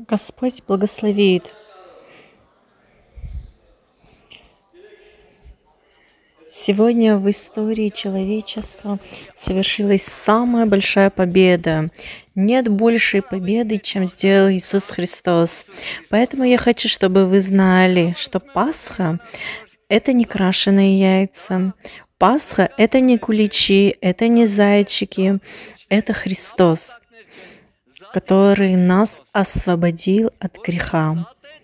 Господь благословит. Сегодня в истории человечества совершилась самая большая победа. Нет большей победы, чем сделал Иисус Христос. Поэтому я хочу, чтобы вы знали, что Пасха — это не крашеные яйца. Пасха — это не куличи, это не зайчики. Это Христос, который нас освободил от греха.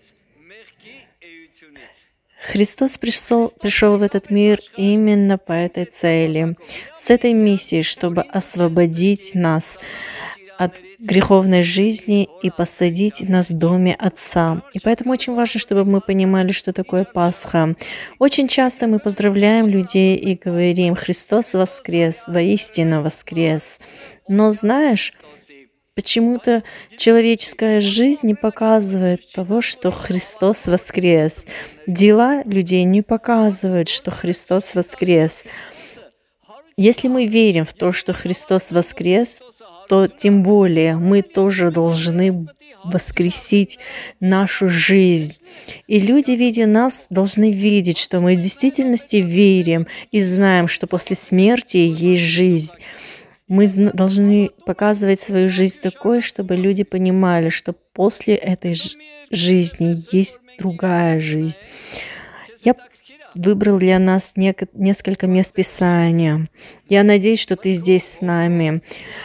Христос пришел в этот мир именно по этой цели, с этой миссией, чтобы освободить нас от греховной жизни и посадить нас в доме Отца. И поэтому очень важно, чтобы мы понимали, что такое Пасха. Очень часто мы поздравляем людей и говорим: «Христос воскрес, воистину воскрес». Но знаешь, почему-то человеческая жизнь не показывает того, что Христос воскрес. Дела людей не показывают, что Христос воскрес. Если мы верим в то, что Христос воскрес, то тем более мы тоже должны воскресить нашу жизнь. И люди, видя нас, должны видеть, что мы в действительности верим и знаем, что после смерти есть жизнь. Мы должны показывать свою жизнь такой, чтобы люди понимали, что после этой жизни есть другая жизнь. Я выбрал для нас несколько мест Писания. Я надеюсь, что ты здесь с нами.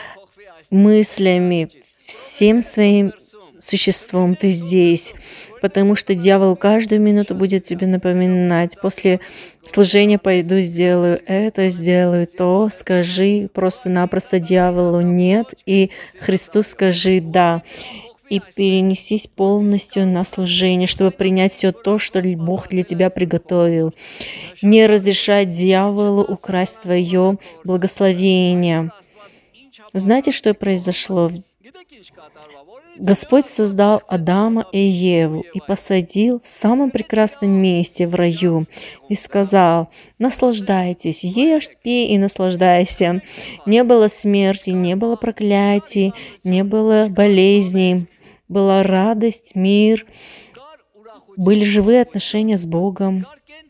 Мыслями, всем своим существом ты здесь, потому что дьявол каждую минуту будет тебе напоминать: после служения пойду, сделаю это, сделаю то. Скажи просто-напросто дьяволу «нет», и Христу скажи «да». И перенесись полностью на служение, чтобы принять все то, что Бог для тебя приготовил. Не разрешай дьяволу украсть твое благословение. Знаете, что произошло? Господь создал Адама и Еву и посадил в самом прекрасном месте в раю и сказал: наслаждайтесь, ешь, пей и наслаждайся. Не было смерти, не было проклятий, не было болезней, была радость, мир, были живые отношения с Богом.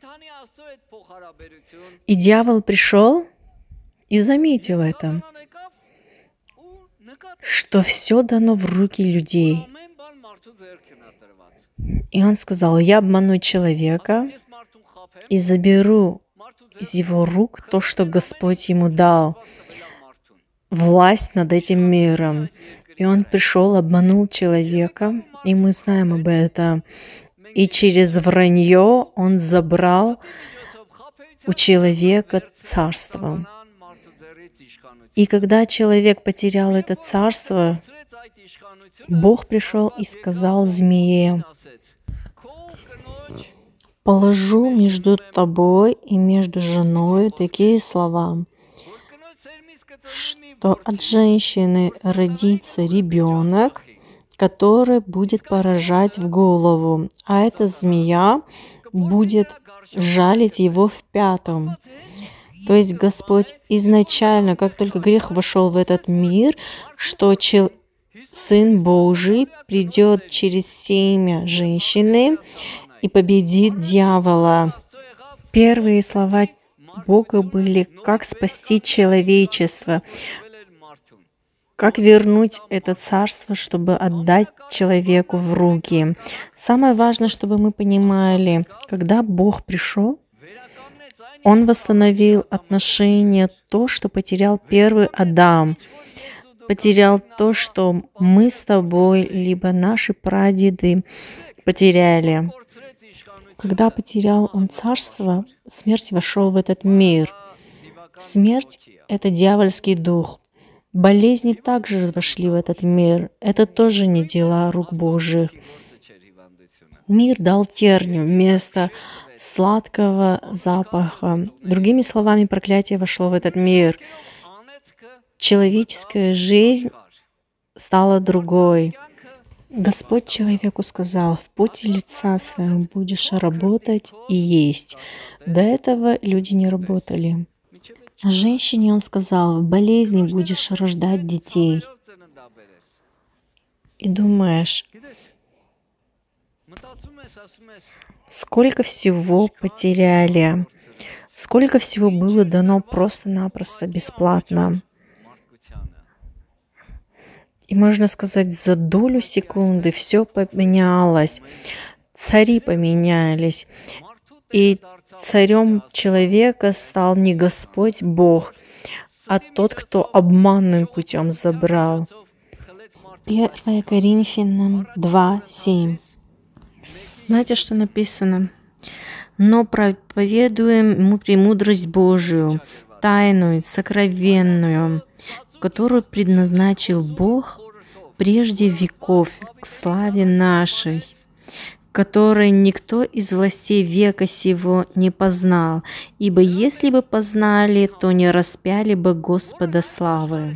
И дьявол пришел и заметил это, что все дано в руки людей. И он сказал: я обману человека и заберу из его рук то, что Господь ему дал, власть над этим миром. И он пришел, обманул человека, и мы знаем об этом. И через вранье он забрал у человека царство. И когда человек потерял это царство, Бог пришел и сказал змее: положу между тобой и между женой такие слова, что от женщины родится ребенок, который будет поражать в голову, а эта змея будет жалить его в пятом. То есть Господь изначально, как только грех вошел в этот мир, что Сын Божий придет через семя женщины и победит дьявола. Первые слова Бога были: как спасти человечество, как вернуть это царство, чтобы отдать человеку в руки. Самое важное, чтобы мы понимали, когда Бог пришел, Он восстановил отношения, то, что потерял первый Адам, потерял то, что мы с тобой, либо наши прадеды потеряли. Когда потерял он царство, смерть вошел в этот мир. Смерть — это дьявольский дух. Болезни также вошли в этот мир. Это тоже не дела рук Божьих. Мир дал тернию вместо сладкого запаха. Другими словами, проклятие вошло в этот мир. Человеческая жизнь стала другой. Господь человеку сказал: в поте лица своего будешь работать и есть. До этого люди не работали. Женщине Он сказал: в болезни будешь рождать детей. И думаешь, Сколько всего потеряли, сколько всего было дано просто-напросто бесплатно. И можно сказать, за долю секунды все поменялось, цари поменялись, и царем человека стал не Господь Бог, а тот, кто обманным путем забрал. 1 Коринфянам 2:7. Знаете, что написано? «Но проповедуем мы премудрость Божию, тайную, сокровенную, которую предназначил Бог прежде веков к славе нашей, которой никто из властей века сего не познал, ибо если бы познали, то не распяли бы Господа славы».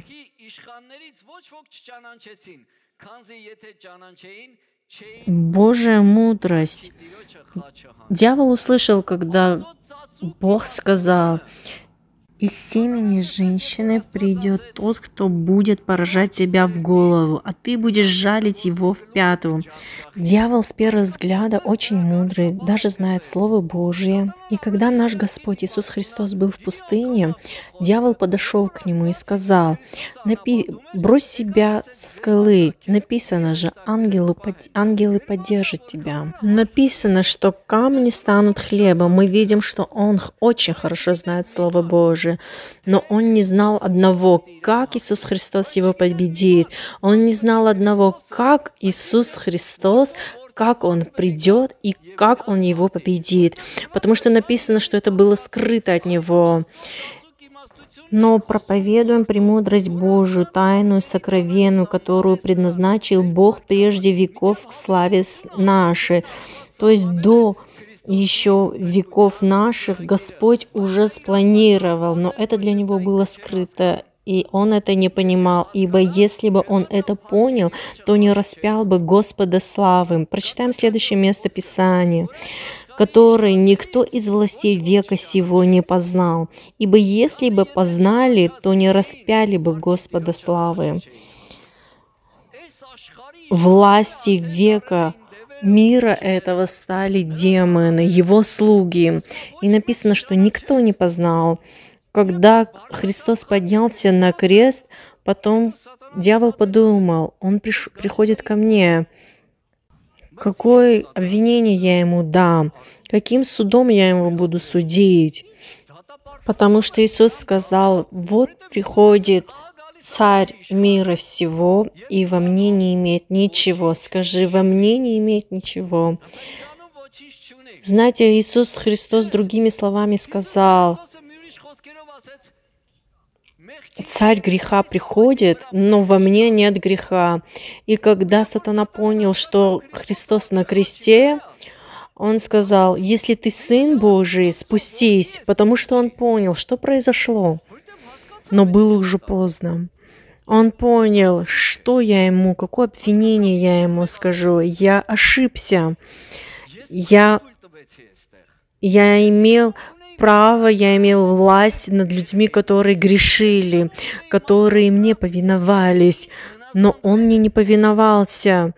Божья мудрость. Дьявол услышал, когда Бог сказал: «Из семени женщины придет тот, кто будет поражать тебя в голову, а ты будешь жалить его в пятую». Дьявол с первого взгляда очень мудрый, даже знает Слово Божье. И когда наш Господь Иисус Христос был в пустыне, дьявол подошел к нему и сказал: «Брось себя со скалы, написано же, ангелы поддержат тебя». Написано, что камни станут хлебом. Мы видим, что он очень хорошо знает Слово Божие, но он не знал одного, как Иисус Христос его победит. Он не знал одного, как Иисус Христос, как Он придет и как Он его победит. Потому что написано, что это было скрыто от Него. «Но проповедуем премудрость Божию, тайную, сокровенную, которую предназначил Бог прежде веков к славе нашей». То есть до еще веков наших Господь уже спланировал, но это для Него было скрыто. И он это не понимал, ибо если бы он это понял, то не распял бы Господа славы. Прочитаем следующее место Писания, которое никто из властей века сего не познал, ибо если бы познали, то не распяли бы Господа славы. Власти века мира этого стали демоны, его слуги. И написано, что никто не познал. Когда Христос поднялся на крест, потом дьявол подумал: он приходит ко мне. Какое обвинение я ему дам? Каким судом я его буду судить? Потому что Иисус сказал: вот приходит Царь мира всего, и во мне не имеет ничего. Скажи: во мне не имеет ничего. Знаете, Иисус Христос другими словами сказал: Царь греха приходит, но во мне нет греха. И когда сатана понял, что Христос на кресте, он сказал: если ты Сын Божий, спустись, потому что он понял, что произошло. Но было уже поздно. Он понял, что я ему, какое обвинение я ему скажу. Я ошибся. Я имел право, я имел власть над людьми, которые грешили, которые мне повиновались, но он мне не повиновался.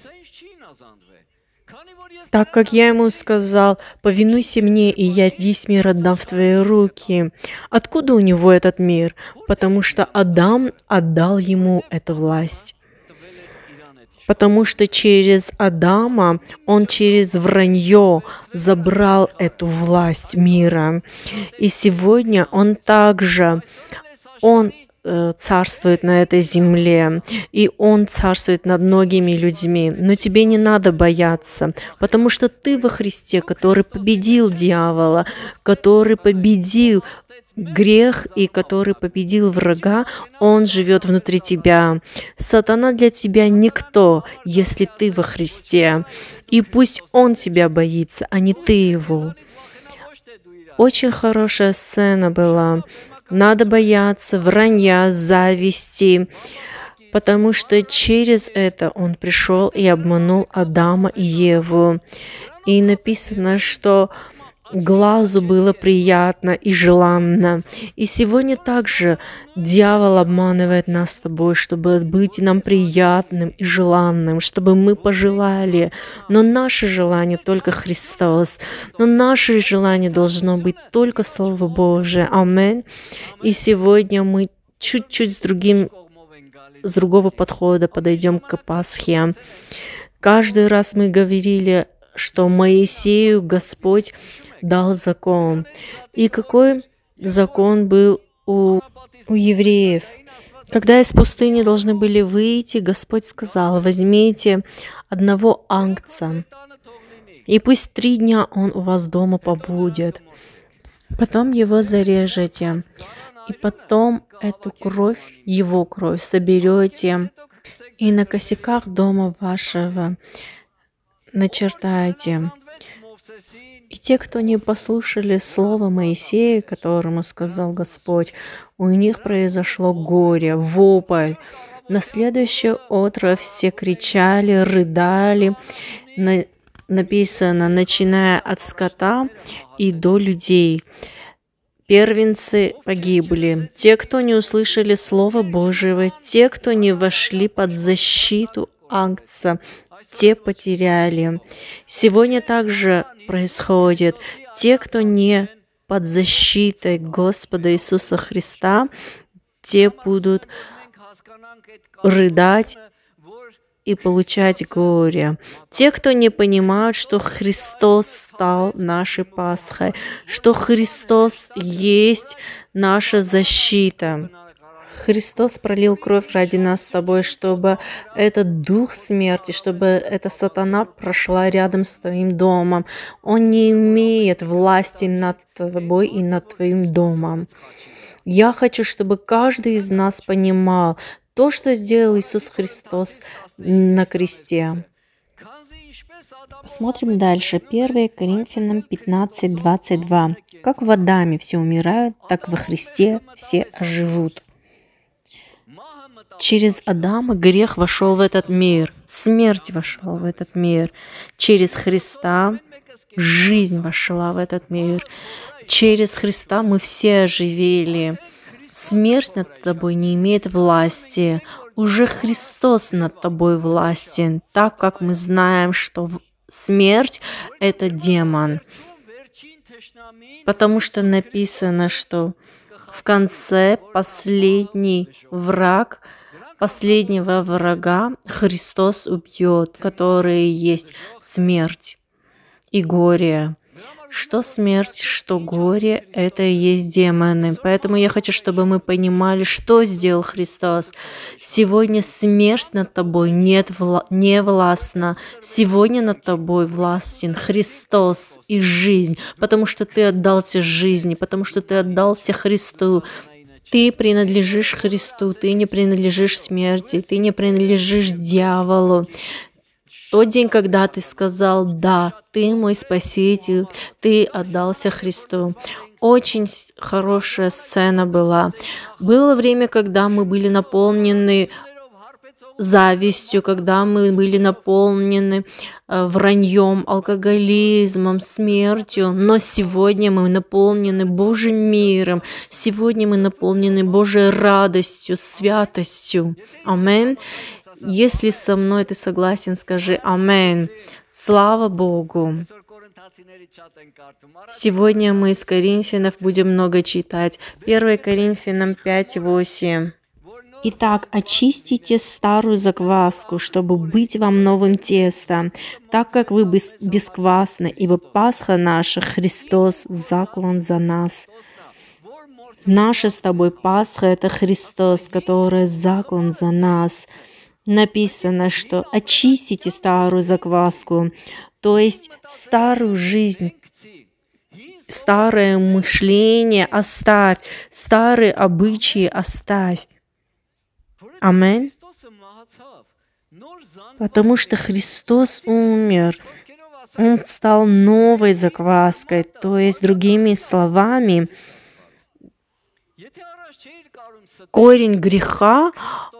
Так как я ему сказал: повинуйся мне, и я весь мир отдам в твои руки. Откуда у него этот мир? Потому что Адам отдал ему эту власть. Потому что через Адама он через вранье забрал эту власть мира. И сегодня он также, царствует на этой земле, и Он царствует над многими людьми. Но тебе не надо бояться, потому что ты во Христе, который победил дьявола, который победил грех и который победил врага, Он живет внутри тебя. Сатана для тебя никто, если ты во Христе. И пусть он тебя боится, а не ты его. Очень хорошая сцена была. Надо бояться вранья, зависти, потому что через это он пришел и обманул Адама и Еву. И написано, что глазу было приятно и желанно. И сегодня также дьявол обманывает нас с тобой, чтобы быть нам приятным и желанным, чтобы мы пожелали. Но наше желание только Христос. Но наше желание должно быть только Слово Божие. Аминь. И сегодня мы чуть-чуть с другого подхода подойдем к Пасхе. Каждый раз мы говорили, что Моисею Господь дал закон. И какой закон был у евреев? Когда из пустыни должны были выйти, Господь сказал: возьмите одного ангца, и пусть 3 дня он у вас дома побудет. Потом его зарежете, и потом эту кровь, его кровь, соберете и на косяках дома вашего начертайте. И те, кто не послушали слова Моисея, которому сказал Господь, у них произошло горе, вопль. На следующее утро все кричали, рыдали. Написано, начиная от скота и до людей. Первенцы погибли. Те, кто не услышали Слова Божьего, те, кто не вошли под защиту Ангца, те потеряли. Сегодня также происходит. Те, кто не под защитой Господа Иисуса Христа, те будут рыдать и получать горе. Те, кто не понимают, что Христос стал нашей Пасхой, что Христос есть наша защита. Христос пролил кровь ради нас с тобой, чтобы этот дух смерти, чтобы эта сатана прошла рядом с твоим домом. Он не имеет власти над тобой и над твоим домом. Я хочу, чтобы каждый из нас понимал то, что сделал Иисус Христос на кресте. Посмотрим дальше. 1 Коринфянам 15:22. Как в Адаме все умирают, так во Христе все оживут. Через Адама грех вошел в этот мир, смерть вошла в этот мир. Через Христа жизнь вошла в этот мир. Через Христа мы все оживели. Смерть над тобой не имеет власти. Уже Христос над тобой властен, так как мы знаем, что смерть — это демон. Потому что написано, что в конце последнего врага Христос убьет, который есть смерть и горе. Что смерть, что горе — это и есть демоны. Поэтому я хочу, чтобы мы понимали, что сделал Христос. Сегодня смерть над тобой не властна. Сегодня над тобой властен Христос и жизнь, потому что ты отдался жизни, потому что ты отдался Христу. Ты принадлежишь Христу, ты не принадлежишь смерти, ты не принадлежишь дьяволу. Тот день, когда ты сказал: «Да, ты мой Спаситель», ты отдался Христу. Очень хорошая сцена была. Было время, когда мы были наполнены завистью, когда мы были наполнены враньем, алкоголизмом, смертью. Но сегодня мы наполнены Божьим миром. Сегодня мы наполнены Божьей радостью, святостью. Аминь. Если со мной ты согласен, скажи «Аминь». Слава Богу. Сегодня мы из Коринфянов будем много читать. 1 Коринфянам 5:8. Итак, очистите старую закваску, чтобы быть вам новым тестом, так как вы бесквасны, ибо Пасха наша, Христос, заклан за нас. Наша с тобой Пасха — это Христос, который заклан за нас. Написано, что очистите старую закваску, то есть старую жизнь, старое мышление оставь, старые обычаи оставь. Аминь. Потому что Христос умер, Он стал новой закваской, то есть, другими словами, корень греха,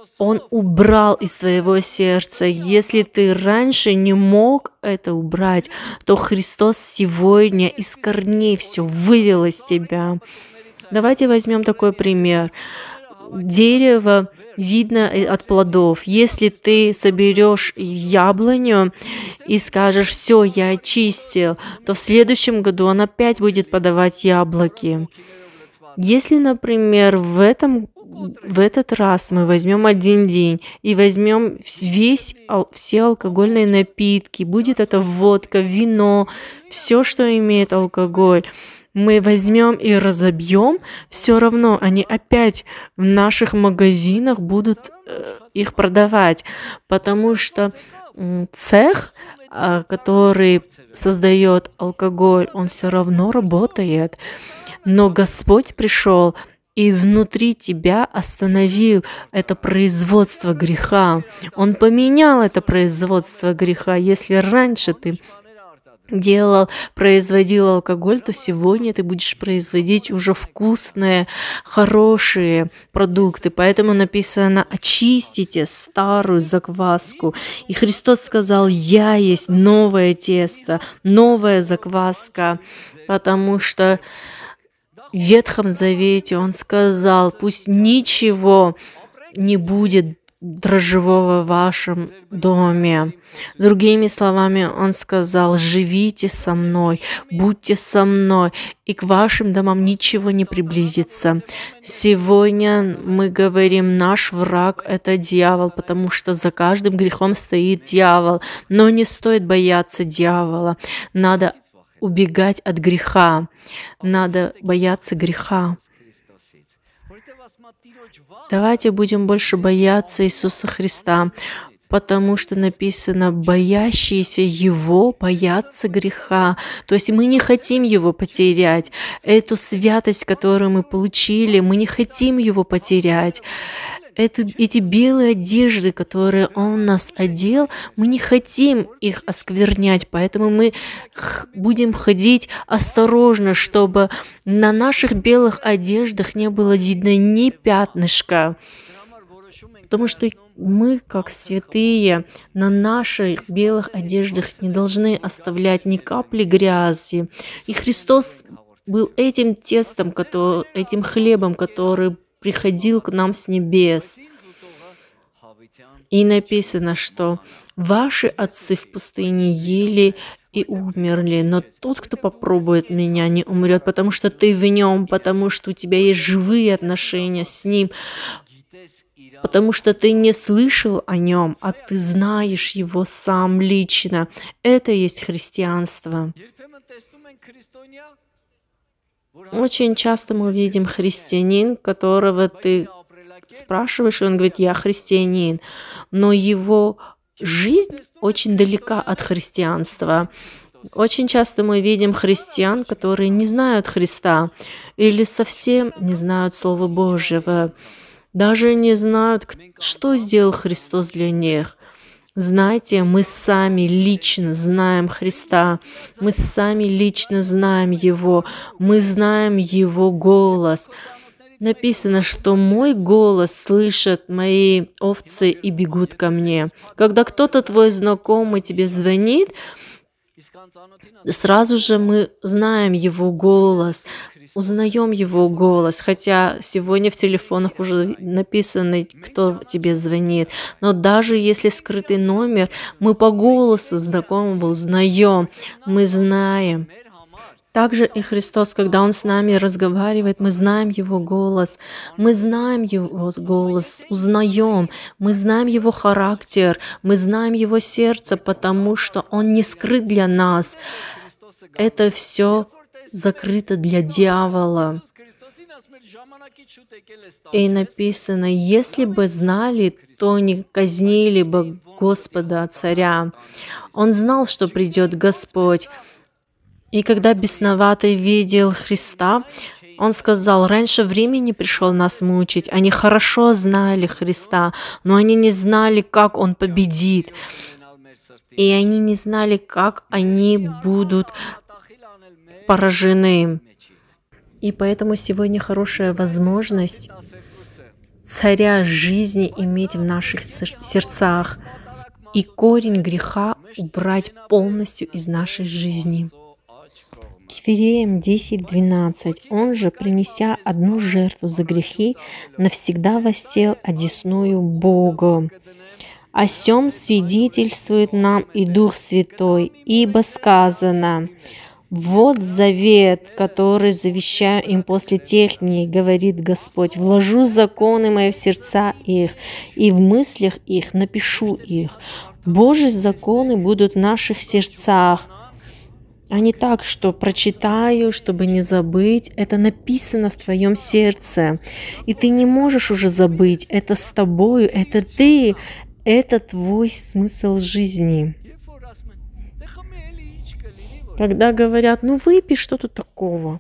Он убрал из твоего сердца. Если ты раньше не мог это убрать, то Христос сегодня из корней все вывел из тебя. Давайте возьмем такой пример. Дерево видно от плодов. Если ты соберешь яблоню и скажешь: все, я очистил, то в следующем году он опять будет подавать яблоки. Если, например, в этот раз мы возьмем один день и возьмем все алкогольные напитки, будет это водка, вино, все, что имеет алкоголь, мы возьмем и разобьем, все равно они опять в наших магазинах будут их продавать, потому что цех, который создает алкоголь, он все равно работает. Но Господь пришел и внутри тебя остановил это производство греха. Он поменял это производство греха. Если раньше ты производил алкоголь, то сегодня ты будешь производить уже вкусные, хорошие продукты. Поэтому написано: очистите старую закваску. И Христос сказал: я есть новое тесто, новая закваска, потому что в Ветхом Завете Он сказал: пусть ничего не будет дрожжевого в вашем доме. Другими словами, Он сказал: живите со мной, будьте со мной, и к вашим домам ничего не приблизится. Сегодня мы говорим: наш враг — это дьявол, потому что за каждым грехом стоит дьявол. Но не стоит бояться дьявола. Надо убегать от греха. Надо бояться греха. Давайте будем больше бояться Иисуса Христа, потому что написано: боящиеся Его боятся греха. То есть мы не хотим Его потерять. Эту святость, которую мы получили, мы не хотим Его потерять. Эти белые одежды, которые Он нас одел, мы не хотим их осквернять, поэтому мы будем ходить осторожно, чтобы на наших белых одеждах не было видно ни пятнышка. Потому что мы, как святые, на наших белых одеждах не должны оставлять ни капли грязи. И Христос был этим тестом, этим хлебом, который приходил к нам с небес. И написано, что ваши отцы в пустыне ели и умерли, но тот, кто попробует меня, не умрет, потому что ты в нем, потому что у тебя есть живые отношения с ним, потому что ты не слышал о нем, а ты знаешь его сам лично. Это и есть христианство. Очень часто мы видим христианин, которого ты спрашиваешь, и он говорит: я христианин, но его жизнь очень далека от христианства. Очень часто мы видим христиан, которые не знают Христа или совсем не знают Слова Божьего, даже не знают, что сделал Христос для них. Знаете, мы сами лично знаем Христа, мы сами лично знаем Его, мы знаем Его голос. Написано, что мой голос слышат мои овцы и бегут ко мне. Когда кто-то твой знакомый тебе звонит, сразу же мы знаем его голос, узнаем его голос, хотя сегодня в телефонах уже написано, кто тебе звонит. Но даже если скрытый номер, мы по голосу знакомого узнаем, мы знаем. Также и Христос, когда Он с нами разговаривает, мы знаем Его голос, мы знаем Его голос, узнаем, мы знаем Его характер, мы знаем Его сердце, потому что Он не скрыт для нас. Это все закрыто для дьявола. И написано: если бы знали, то не казнили бы Господа, Царя. Он знал, что придет Господь. И когда бесноватый видел Христа, он сказал: раньше времени пришел нас мучить. Они хорошо знали Христа, но они не знали, как Он победит. И они не знали, как они будут поражены. И поэтому сегодня хорошая возможность царя жизни иметь в наших сердцах и корень греха убрать полностью из нашей жизни. Евреям 10:12. Он же, принеся одну жертву за грехи, навсегда воссел одесную Бога. О сем свидетельствует нам и Дух Святой, ибо сказано: «Вот завет, который завещаю им после тех дней, говорит Господь, вложу законы мои в сердца их, и в мыслях их напишу их». Божьи законы будут в наших сердцах, а не так, что прочитаю, чтобы не забыть. Это написано в твоем сердце, и ты не можешь уже забыть. Это с тобою, это ты, это твой смысл жизни. Когда говорят, ну выпей, что тут такого?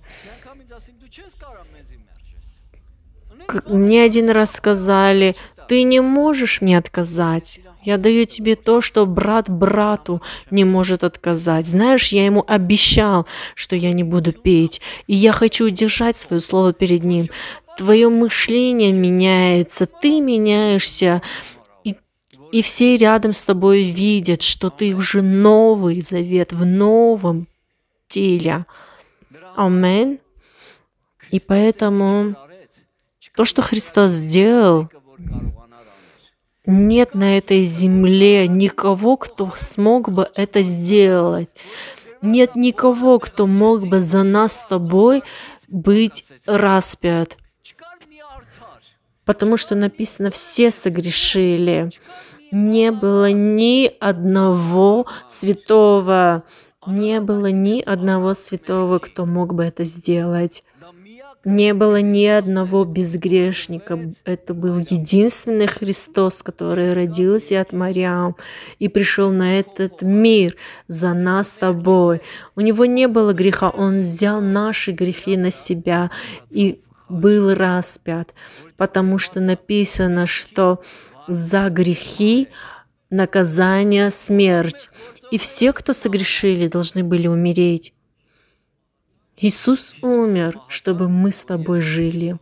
Мне один раз сказали, ты не можешь мне отказать. Я даю тебе то, что брат брату не может отказать. Знаешь, я ему обещал, что я не буду петь, и я хочу удержать свое слово перед ним. Твое мышление меняется, ты меняешься, и все рядом с тобой видят, что ты уже новый завет в новом теле. Аминь. И поэтому то, что Христос сделал, нет на этой земле никого, кто смог бы это сделать. Нет никого, кто мог бы за нас с тобой быть распят. Потому что написано, все согрешили. Не было ни одного святого. Не было ни одного святого, кто мог бы это сделать. Не было ни одного безгрешника. Это был единственный Христос, который родился от Мариам и пришел на этот мир за нас с тобой. У него не было греха, он взял наши грехи на себя и был распят, потому что написано, что за грехи наказание смерть, и все, кто согрешили, должны были умереть. Иисус умер, чтобы мы с тобой жили.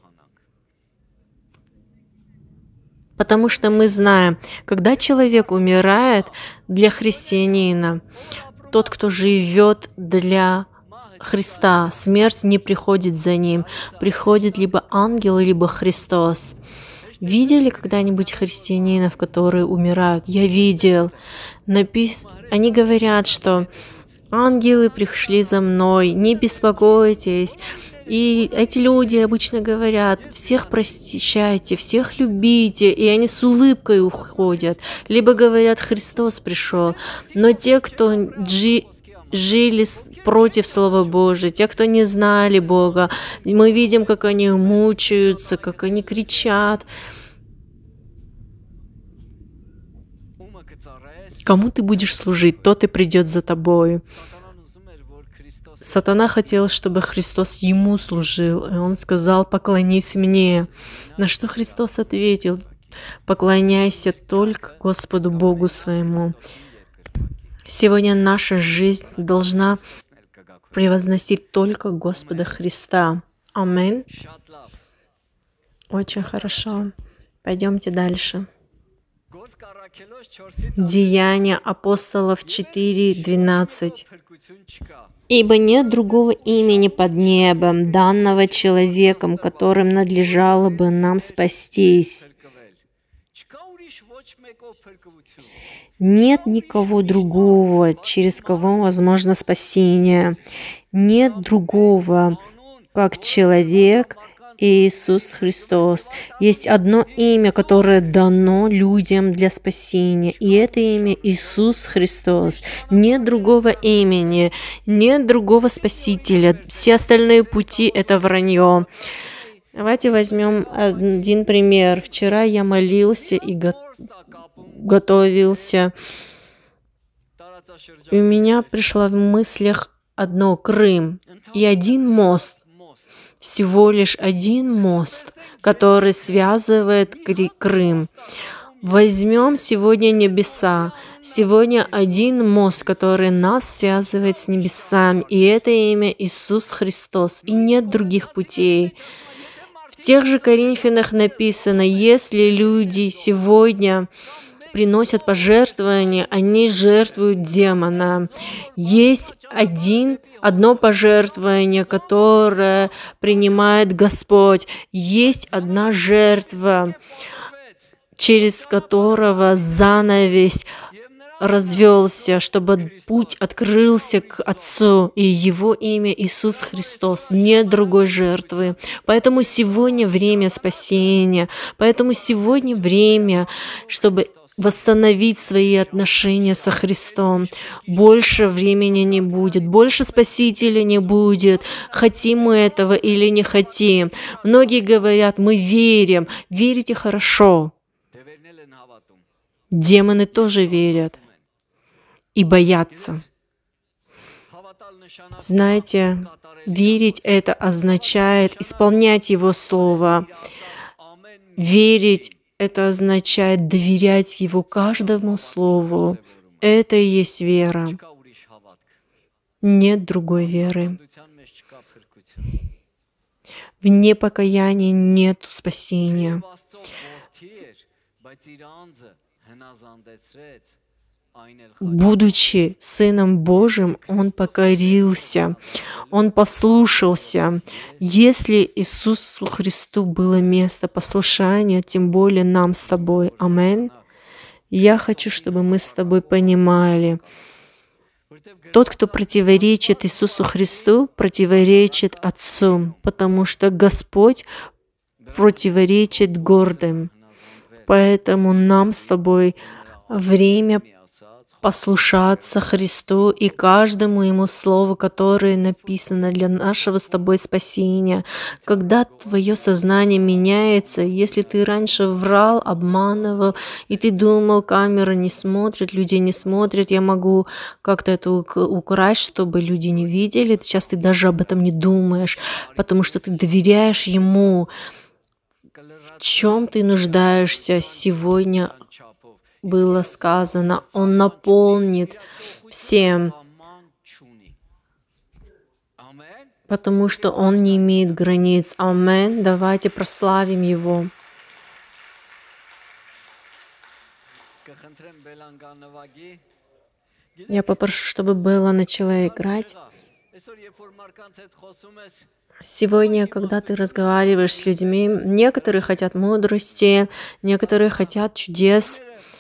Потому что мы знаем, когда человек умирает для христианина, тот, кто живет для Христа, смерть не приходит за ним. Приходит либо ангел, либо Христос. Видели когда-нибудь христианинов, которые умирают? Я видел. Они говорят, что ангелы пришли за мной, не беспокойтесь. И эти люди обычно говорят, всех прощайте, всех любите, и они с улыбкой уходят. Либо говорят, Христос пришел. Но те, кто жили против Слова Божия, те, кто не знали Бога, мы видим, как они мучаются, как они кричат. Кому ты будешь служить, тот и придет за тобой. Сатана хотел, чтобы Христос ему служил, и он сказал, поклонись мне. На что Христос ответил, поклоняйся только Господу Богу своему. Сегодня наша жизнь должна превозносить только Господа Христа. Аминь. Очень хорошо. Пойдемте дальше. Деяния апостолов 4:12. «Ибо нет другого имени под небом, данного человеком, которым надлежало бы нам спастись». Нет никого другого, через кого возможно спасение. Нет другого, как человек Иисус Христос. Есть одно имя, которое дано людям для спасения, и это имя Иисус Христос. Нет другого имени, нет другого Спасителя. Все остальные пути — это вранье. Давайте возьмем один пример. Вчера я молился и готовился, и у меня пришло в мыслях одно — Крым и один мост. Всего лишь один мост, который связывает Крым. Возьмем сегодня небеса. Сегодня один мост, который нас связывает с небесами, и это имя Иисус Христос, и нет других путей. тех же Коринфянах написано, если люди сегодня приносят пожертвования, они жертвуют демона. Есть одно пожертвование, которое принимает Господь. Есть одна жертва, через которого занавес развелся, чтобы путь открылся к Отцу, и Его имя Иисус Христос, нет другой жертвы. Поэтому сегодня время спасения, поэтому сегодня время, чтобы восстановить свои отношения со Христом. Больше времени не будет, больше Спасителя не будет. Хотим мы этого или не хотим. Многие говорят, мы верим. Верите хорошо. Демоны тоже верят и боятся. Знаете, верить — это означает исполнять Его Слово. Верить — это означает доверять Его каждому Слову. Это и есть вера. Нет другой веры. В непокаянии нет спасения. Будучи Сыном Божьим, Он покорился, Он послушался. Если Иисусу Христу было место послушания, тем более нам с тобой. Аминь. Я хочу, чтобы мы с тобой понимали, тот, кто противоречит Иисусу Христу, противоречит Отцу, потому что Господь противоречит гордым. Поэтому нам с тобой время послушаться Христу и каждому Ему Слову, которое написано для нашего с тобой спасения. Когда твое сознание меняется, если ты раньше врал, обманывал, и ты думал, камера не смотрит, люди не смотрят, я могу как-то это украсть, чтобы люди не видели, сейчас ты даже об этом не думаешь, потому что ты доверяешь Ему. В чем ты нуждаешься сегодня? Было сказано, Он наполнит всем, потому что Он не имеет границ. Аминь. Давайте прославим Его. Я попрошу, чтобы Белла начала играть. Сегодня, когда ты разговариваешь с людьми, некоторые хотят мудрости, некоторые хотят чудес.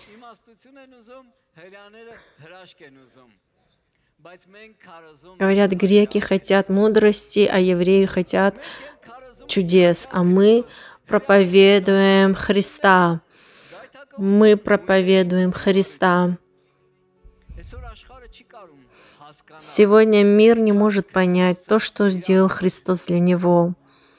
Говорят, греки хотят мудрости, а евреи хотят чудес. А мы проповедуем Христа. Мы проповедуем Христа. Сегодня мир не может понять то, что сделал Христос для него.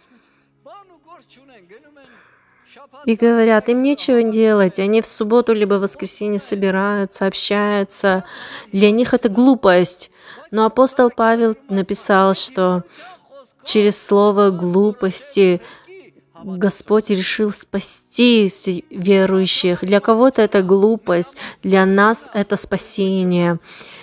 И говорят, им нечего делать, они в субботу либо в воскресенье собираются, общаются. Для них это глупость. Но апостол Павел написал, что через слово глупости Господь решил спасти верующих. Для кого-то это глупость, для нас это спасение.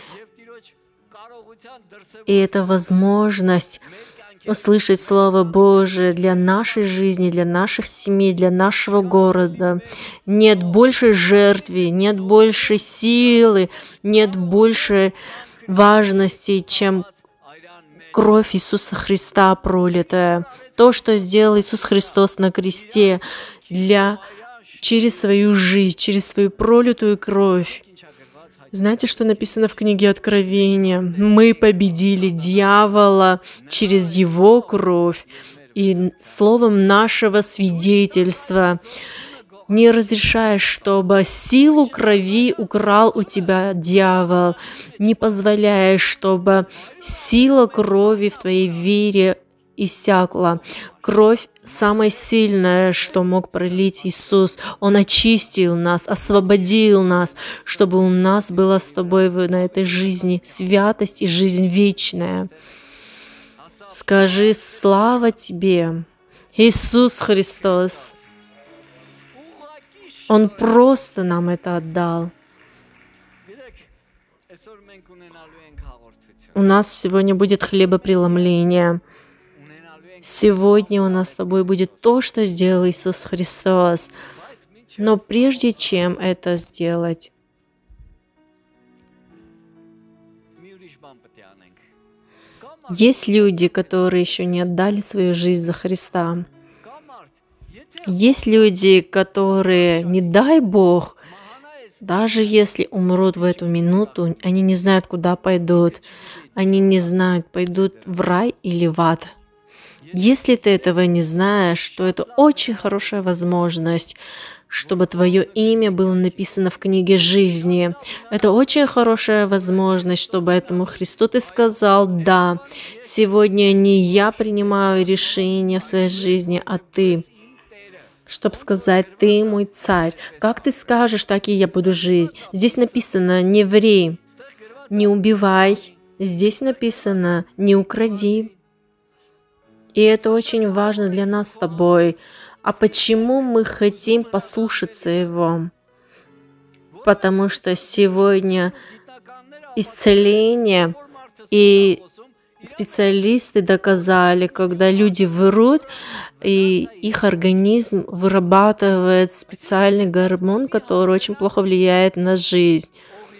И это возможность услышать Слово Божие для нашей жизни, для наших семей, для нашего города. Нет большей жертвы, нет большей силы, нет большей важности, чем кровь Иисуса Христа пролитая. То, что сделал Иисус Христос на кресте через свою жизнь, через свою пролитую кровь. Знаете, что написано в книге Откровения? Мы победили дьявола через его кровь и словом нашего свидетельства. Не разрешаешь, чтобы силу крови украл у тебя дьявол. Не позволяешь, чтобы сила крови в твоей вере иссякла. Кровь самое сильное, что мог пролить Иисус. Он очистил нас, освободил нас, чтобы у нас была с тобой на этой жизни святость и жизнь вечная. Скажи: слава тебе, Иисус Христос. Он просто нам это отдал. У нас сегодня будет хлебопреломление. Сегодня у нас с тобой будет то, что сделал Иисус Христос. Но прежде чем это сделать, есть люди, которые еще не отдали свою жизнь за Христа. Есть люди, которые, не дай Бог, даже если умрут в эту минуту, они не знают, куда пойдут. Они не знают, пойдут в рай или в ад. Если ты этого не знаешь, то это очень хорошая возможность, чтобы твое имя было написано в книге жизни. Это очень хорошая возможность, чтобы этому Христу ты сказал: да, сегодня не я принимаю решение в своей жизни, а ты. Чтобы сказать: ты мой царь. Как ты скажешь, так и я буду жить. Здесь написано: не ври, не убивай. Здесь написано: не укради. И это очень важно для нас с тобой. А почему мы хотим послушаться Его? Потому что сегодня исцеление и специалисты доказали, когда люди врут, и их организм вырабатывает специальный гормон, который очень плохо влияет на жизнь.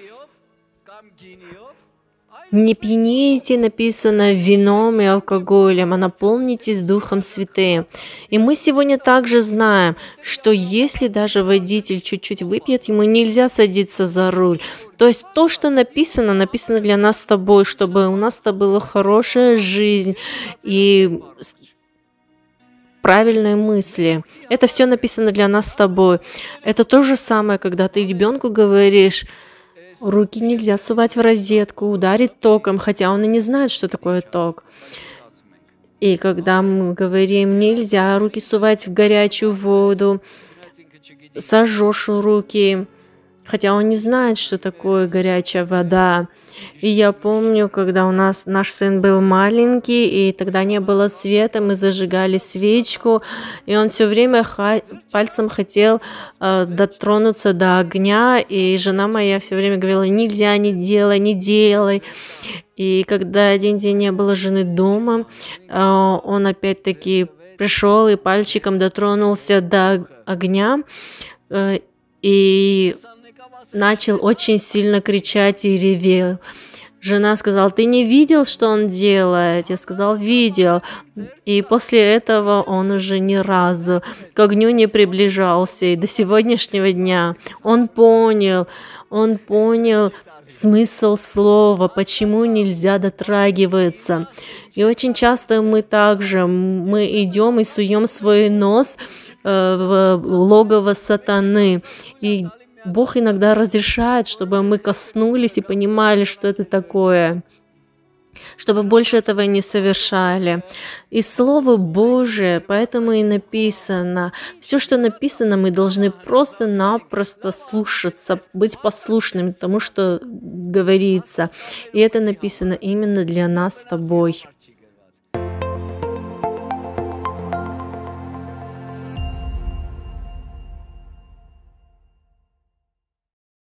Не пьяните, написано, вином и алкоголем, а наполнитесь Духом Святым. И мы сегодня также знаем, что если даже водитель чуть-чуть выпьет, ему нельзя садиться за руль. То есть то, что написано, написано для нас с тобой, чтобы у нас-то была хорошая жизнь и правильные мысли. Это все написано для нас с тобой. Это то же самое, когда ты ребенку говоришь: руки нельзя сувать в розетку, ударить током, хотя он и не знает, что такое ток. И когда мы говорим: нельзя руки сувать в горячую воду, сожжешь руки, хотя он не знает, что такое горячая вода. И я помню, когда у нас наш сын был маленький, и тогда не было света, мы зажигали свечку, и он все время пальцем хотел дотронуться до огня, и жена моя все время говорила: нельзя, не делай, не делай. И когда один день не было жены дома, он опять-таки пришел и пальчиком дотронулся до огня, и начал очень сильно кричать и ревел. Жена сказала: ты не видел, что он делает? Я сказал: видел. И после этого он уже ни разу к огню не приближался. И до сегодняшнего дня он понял смысл слова, почему нельзя дотрагиваться. И очень часто мы идем и суем свой нос в логово сатаны. И Бог иногда разрешает, чтобы мы коснулись и понимали, что это такое, чтобы больше этого не совершали. И Слово Божие, поэтому и написано. Все, что написано, мы должны просто-напросто слушаться, быть послушными тому, что говорится. И это написано именно для нас с тобой.